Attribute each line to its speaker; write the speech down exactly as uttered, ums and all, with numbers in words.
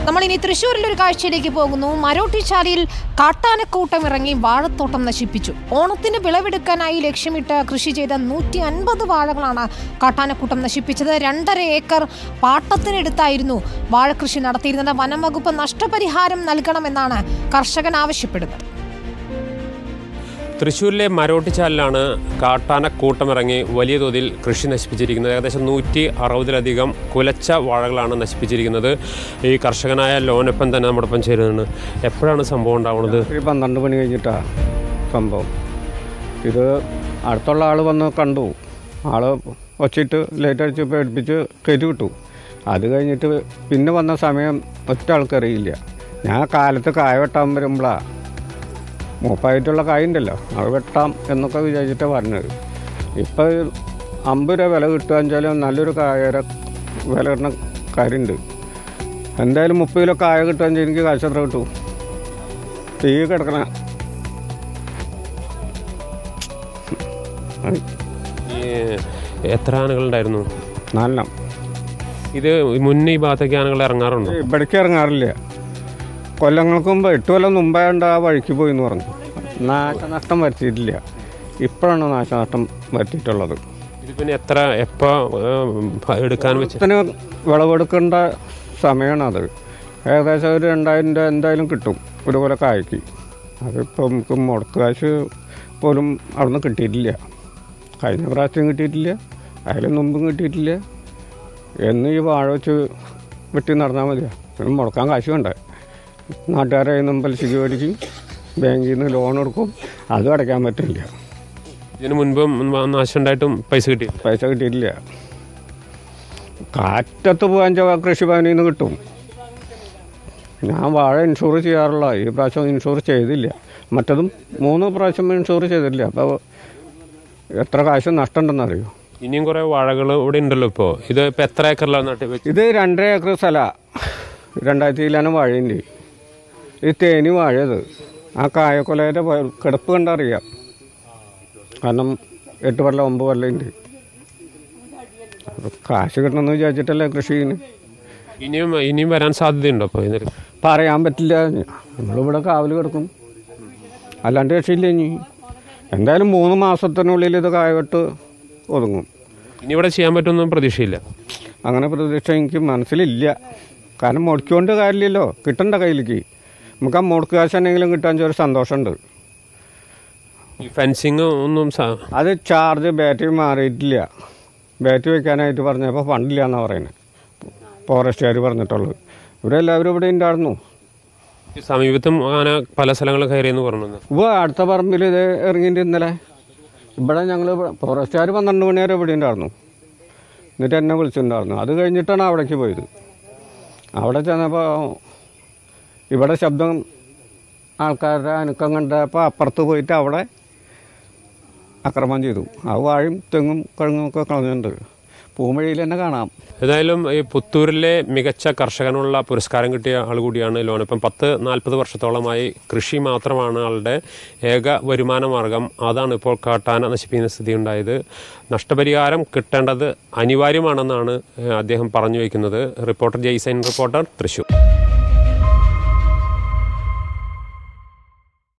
Speaker 1: നമ്മൾ ഇനി തൃശ്ശൂരിലൊരു കാഴ്ചയിലേക്ക് പോകുന്നു. മരോട്ടിച്ചാലിയിൽ കാട്ടാനക്കൂട്ടം ഇറങ്ങി വാഴത്തോട്ടം നശിപ്പിച്ചു. ഓണത്തിന് വിളവെടുക്കാനായി ലക്ഷ്യമിട്ട് കൃഷി ചെയ്ത നൂറ്റി അൻപത് വാഴകളാണ് കാട്ടാനക്കൂട്ടം നശിപ്പിച്ചത്. രണ്ടര ഏക്കർ പാട്ടത്തിനെടുത്തായിരുന്നു വാഴകൃഷി നടത്തിയിരുന്നത്. വനം വകുപ്പ് നഷ്ടപരിഹാരം നൽകണമെന്നാണ് കർഷകൻ ആവശ്യപ്പെടുന്നത്.
Speaker 2: തൃശ്ശൂരിലെ മരോട്ടിച്ചാലിലാണ് കാട്ടാനക്കൂട്ടമിറങ്ങി വലിയ തോതിൽ കൃഷി നശിപ്പിച്ചിരിക്കുന്നത്. ഏകദേശം നൂറ്റി അറുപതിലധികം കുലച്ച വാഴകളാണ് നശിപ്പിച്ചിരിക്കുന്നത്. ഈ കർഷകനായ ലോനപ്പൻ തന്നെ നമ്മുടെ ഒപ്പം ചേരുന്നുണ്ട്. എപ്പോഴാണ് സംഭവം ഉണ്ടാവുന്നത്?
Speaker 3: ഒരു പന്ത്രണ്ട് മണി കഴിഞ്ഞിട്ടാണ് സംഭവം. ഇത് അടുത്തുള്ള ആൾ വന്ന് കണ്ടു. ആൾ വച്ചിട്ട് ലേറ്റ് അടിച്ച് പേടിപ്പിച്ച് കയറ്റി വിട്ടു. അത് കഴിഞ്ഞിട്ട് പിന്നെ വന്ന സമയം ഒറ്റ ആൾക്കറിയില്ല. ഞാൻ കാലത്ത് കായ വെട്ടാൻ വരുമ്പോഴാണ് മൂപ്പായിട്ടുള്ള കായ ഉണ്ടല്ലോ അത് വെട്ടാം എന്നൊക്കെ വിചാരിച്ചിട്ടാണ് പറഞ്ഞത്. ഇപ്പോൾ അമ്പത് രൂപ വില കിട്ടുക വെച്ചാൽ നല്ലൊരു കായയുടെ വില കിട്ടുന്ന കാര്യമുണ്ട്. എന്തായാലും മുപ്പത് കിലോ കായ കിട്ടുക വെച്ചാൽ എനിക്ക് കാശ് എത്ര കിട്ടും? തീ കിടക്കണ
Speaker 2: എത്ര ആനകളുണ്ടായിരുന്നു?
Speaker 3: നാലെണ്ണം.
Speaker 2: ഇത് മുന്നേ ഈ ഭാഗത്തേക്ക് ആനകൾ ഇറങ്ങാറുണ്ടോ?
Speaker 3: ഇവിടേക്ക് ഇറങ്ങാറില്ല. കൊല്ലങ്ങൾക്ക് മുമ്പ് എട്ട് കൊല്ലം മുമ്പായണ്ട് ആ വഴിക്ക് പോയി എന്ന് പറഞ്ഞു. നാശനഷ്ടം വരുത്തിയിട്ടില്ല. ഇപ്പോഴാണ് നാശനഷ്ടം വരുത്തിയിട്ടുള്ളത്.
Speaker 2: ഇത് പിന്നെ എത്ര എപ്പോൾ എടുക്കാൻ വെച്ചതിന്
Speaker 3: വിളവെടുക്കേണ്ട സമയമാണത്. ഏകദേശം ഒരു രണ്ടായിരം രൂപ എന്തായാലും കിട്ടും ഒരുപോലെ കായ്ക്ക്. അതിപ്പോൾ നമുക്ക് മുടക്ക് കാശ് പോലും അവിടുന്ന് കിട്ടിയിട്ടില്ല. കഴിഞ്ഞ പ്രാവശ്യം കിട്ടിയിട്ടില്ല, അതിലും മുമ്പും കിട്ടിയിട്ടില്ല. എന്ന് ഈ വാഴ വെച്ച് വെട്ടി നടന്നാൽ മതിയോ? പിന്നെ മുടക്കാൻ കാശ് വേണ്ടേ? നാട്ടുകാരെ നിന്നും പലിശയ്ക്ക് മേടിക്കും, ബാങ്കിൽ നിന്ന് ലോൺ എടുക്കും, അതും അടയ്ക്കാൻ പറ്റില്ല.
Speaker 2: ഇതിന് മുൻപും നാശം ഉണ്ടായിട്ടും പൈസ കിട്ടി
Speaker 3: പൈസ കിട്ടിയിട്ടില്ല. കാറ്റത്ത് പോകാൻ കൃഷിഭവനിൽ നിന്ന് കിട്ടും. ഞാൻ വാഴ ഇൻഷുർ ചെയ്യാറുള്ള ഈ പ്രാവശ്യം ഇൻഷുർ ചെയ്തില്ല. മറ്റതും മൂന്ന് പ്രാവശ്യം ഇൻഷുർ ചെയ്തിട്ടില്ല. അപ്പോൾ എത്ര കാശ് നഷ്ടമുണ്ടെന്നറിയോ?
Speaker 2: ഇനിയും കുറേ വാഴകൾ ഇവിടെ ഉണ്ടല്ലോ. ഇപ്പോൾ ഇത് ഇപ്പോൾ എത്ര ഏക്കറിലാണ് നട്ടി വെച്ചത്?
Speaker 3: ഇത് രണ്ടര ഏക്കർ സ്ഥലമാണ്. രണ്ടായിരത്തി കിലോനും വാഴയുണ്ട്. ഇത് തേനി വാഴയത്. ആ കായക്കൊലയുടെ കിടപ്പ് കണ്ടറിയാം. കാരണം എട്ട് കൊല്ലം ഒമ്പത് കൊല്ലം ഉണ്ട്. കാശ് കിട്ടണമെന്ന് വിചാരിച്ചിട്ടല്ലേ കൃഷി ചെയ്യുന്നത്.
Speaker 2: ഇനിയും ഇനിയും വരാൻ സാധ്യതയുണ്ടോ? അപ്പോൾ ഇതിന്
Speaker 3: പറയാൻ പറ്റില്ല. നമ്മളിവിടെ കാവൽ കിടക്കും, അല്ലാണ്ട് രക്ഷയില്ല. ഇനി എന്തായാലും മൂന്ന് മാസത്തിനുള്ളിൽ ഇത് കായവെട്ട് ഒതുങ്ങും.
Speaker 2: ഇനി ഇവിടെ ചെയ്യാൻ പറ്റുമെന്നും പ്രതീക്ഷയില്ല.
Speaker 3: അങ്ങനെ പ്രതീക്ഷ എനിക്ക് മനസ്സിലില്ല. കാരണം മുടക്കിക്കൊണ്ട് കാര്യമില്ലല്ലോ, കിട്ടണ്ട കയ്യിലേക്ക്. നമുക്ക് ആ മുടക്ക് കാശ് എന്തെങ്കിലും കിട്ടാൻ ഒരു സന്തോഷമുണ്ട്.
Speaker 2: ഈ ഫെൻസിങ് ഒന്നും
Speaker 3: അത് ചാർജ് ബാറ്ററി മാറിയിട്ടില്ല. ബാറ്ററി വയ്ക്കാനായിട്ട് പറഞ്ഞപ്പോൾ ഫണ്ടില്ല എന്നാണ് പറയുന്നത്. ഫോറസ്റ്റുകാർ പറഞ്ഞിട്ടുള്ളത്. ഇവിടെ എല്ലാവരും ഇവിടെ ഉണ്ടായിരുന്നു.
Speaker 2: സമീപത്തും അങ്ങനെ പല സ്ഥലങ്ങളും കയറിയെന്ന് പറഞ്ഞു.
Speaker 3: ഇപ്പോൾ അടുത്ത പറമ്പിൽ ഇത് ഇറങ്ങിയിട്ട് ഇന്നലെ ഇവിടെ ഞങ്ങൾ ഫോറസ്റ്റുകാർ പന്ത്രണ്ട് മണി വരെ ഇവിടെ ഉണ്ടായിരുന്നു. എന്നിട്ട് എന്നെ വിളിച്ചിട്ടുണ്ടായിരുന്നു. അത് കഴിഞ്ഞിട്ടാണ് അവിടേക്ക് പോയത്. അവിടെ ചെന്നപ്പോൾ ഇവിടെ ശബ്ദം ആൾക്കാരുടെ അനക്കം കണ്ടപ്പോൾ അപ്പുറത്ത് പോയിട്ട് അവിടെ ആക്രമണം ചെയ്തു. ആ വാഴയും തെങ്ങും കഴുങ്ങും ഒക്കെ കളഞ്ഞിട്ടുണ്ട്. പൂമഴയിൽ തന്നെ കാണാം.
Speaker 2: ഏതായാലും ഈ പുത്തൂരിലെ മികച്ച കർഷകനുള്ള പുരസ്കാരം കിട്ടിയ ആൾ കൂടിയാണ് ലോനപ്പൻ. പത്ത് നാൽപ്പത് വർഷത്തോളമായി കൃഷി മാത്രമാണ് ആളുടെ ഏക വരുമാന മാർഗം. അതാണ് ഇപ്പോൾ കാട്ടാന നശിപ്പിക്കുന്ന സ്ഥിതി ഉണ്ടായത്. നഷ്ടപരിഹാരം കിട്ടേണ്ടത് അനിവാര്യമാണെന്നാണ് അദ്ദേഹം പറഞ്ഞു വയ്ക്കുന്നത്. Reporter Jaisain, reporter, Thrissur.